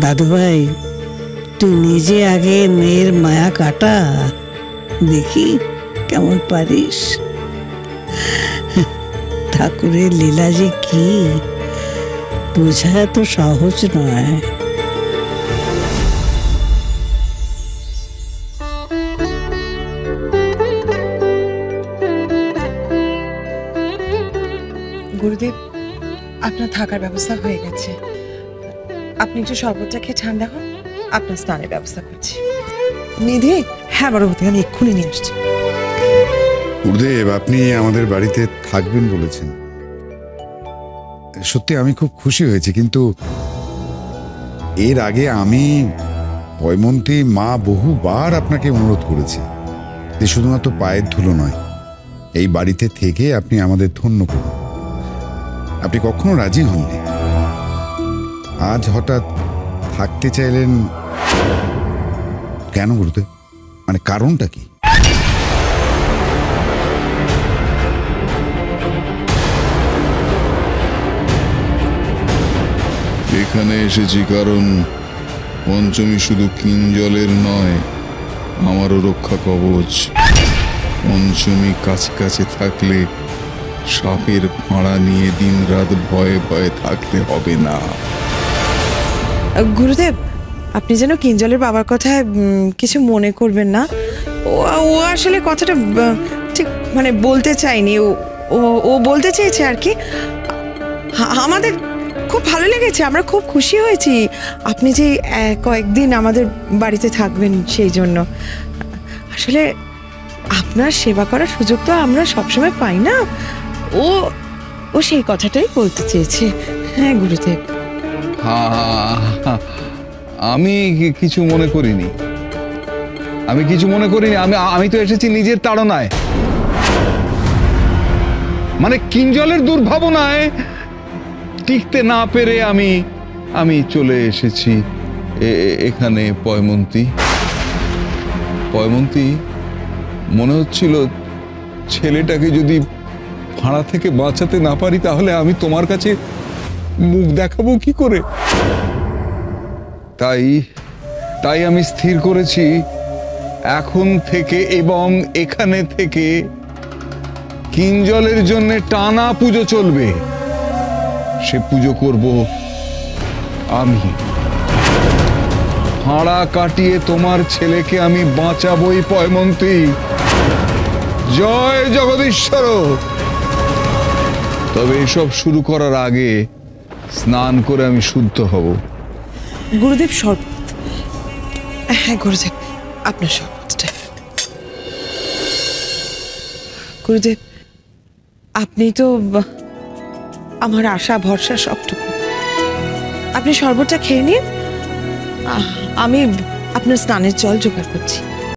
দাদু ভাই, তুই নিজে আগে মেয়ের মায়া কাটা, দেখি কেমন পারিস। ঠাকুরের লীলা যে কি বোঝা তো সহজ নয়। গুরুদেব, আপনার থাকার ব্যবস্থা হয়ে গেছে। আপনি একটু শরবতটা খেয়ে ঠান্ডা হন, আপনার স্নানের ব্যবস্থা করছি। নিধি? হ্যাঁ বড়বতী, আমি এক্ষুনি নিয়ে আসছি। গুরুদেব, আপনি আমাদের বাড়িতে থাকবেন বলেছেন, সত্যি আমি খুব খুশি হয়েছি। কিন্তু এর আগে আমি পয়মন্তী মা বহুবার আপনাকে অনুরোধ করেছি যে শুধুমাত্র পায়ের ধুলো নয়, এই বাড়িতে থেকে আপনি আমাদের ধন্য করুন। আপনি কখনো রাজি হননি। আজ হঠাৎ থাকতে চাইলেন কেন গুরুদেব? মানে কারণটা কি? এখানে এসেছি কারণ পঞ্চমী শুধু কিঞ্জলের নয়, আমারও রক্ষা কবচ। পঞ্চমী কাছে কাছে থাকলে সাপের ফাঁড়া নিয়ে দিনরাত ভয়ে ভয়ে থাকতে হবে না। গুরুদেব, আপনি যেন কিঞ্জলের বাবার কথায় কিছু মনে করবেন না। ও আসলে কথাটা ঠিক মানে বলতে চাইনি, ও বলতে চেয়েছে আর কি। আমাদের খুব ভালো লেগেছে, আমরা খুব খুশি হয়েছি আপনি যে কয়েকদিন আমাদের বাড়িতে থাকবেন সেই জন্য। আসলে আপনার সেবা করার সুযোগ তো আমরা সবসময় পাই না। ও সেই কথাটাই বলতে চেয়েছে। হ্যাঁ গুরুদেব। আমি কিছু মনে করিনি, আমি তো এসেছি নিজের তাড়নায়, মানে কিঞ্জলের দুর্ভাবনায় টিকতে না পেরে আমি চলে এসেছি এখানে। পয়মন্তী, মনে হচ্ছিল ছেলেটাকে যদি ফাঁড়া থেকে বাঁচাতে না পারি তাহলে আমি তোমার কাছে মুখ দেখাবো কি করে। তাই আমি স্থির করেছি এখন থেকে এবং এখানে থেকে কিঞ্জলের জন্য টানা পুজো চলবে। সে পুজো করব আমি। ফাঁড়া কাটিয়ে তোমার ছেলেকে আমি বাঁচাবই পয়মন্তী। জয় জগদীশ্বর। তবে এসব শুরু করার আগে স্নান করে আমি শুদ্ধ হব। গুরুদেব শরবত। হ্যাঁ গুরুদেব, আপনার শরবতটা। গুরুদেব, আপনি তো আমার আশা ভরসা সবটুকু। আপনি শরবতটা খেয়ে নিন, আমি আপনার স্নানের জল জোগাড় করছি।